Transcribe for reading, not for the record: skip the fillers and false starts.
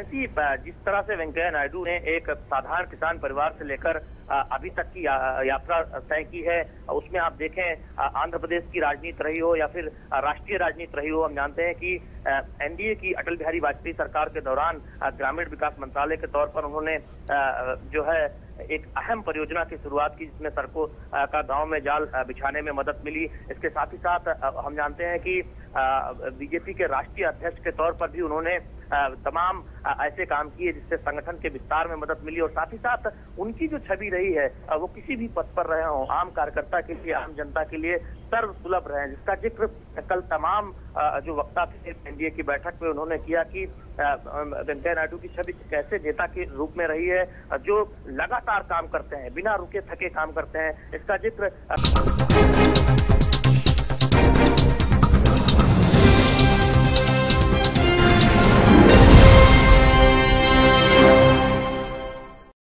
ऐसी जिस तरह से वेंकैया नायडू ने एक साधारण किसान परिवार से लेकर अभी तक की यात्रा तय की है, उसमें आप देखें आंध्र प्रदेश की राजनीति रही हो या फिर राष्ट्रीय राजनीति रही हो, हम जानते हैं कि एनडीए की अटल बिहारी वाजपेयी सरकार के दौरान ग्रामीण विकास मंत्रालय के तौर पर उन्होंने जो है एक अहम परियोजना की शुरुआत की, जिसमें सड़कों का गांव में जाल बिछाने में मदद मिली। इसके साथ ही साथ हम जानते हैं कि बीजेपी के राष्ट्रीय अध्यक्ष के तौर पर भी उन्होंने तमाम ऐसे काम किए जिससे संगठन के विस्तार में मदद मिली। और साथ ही साथ उनकी जो छवि रही है वो किसी भी पद पर रहे हों, आम कार्यकर्ता के लिए, आम जनता के लिए सर्वसुलभ रहे, जिसका जिक्र कल तमाम जो वक्ता थे एनडीए की बैठक में उन्होंने किया कि वेंकैया नायडू की छवि कैसे नेता के रूप में रही है, जो लगातार काम करते हैं, बिना रुके थके काम करते हैं, इसका जिक्र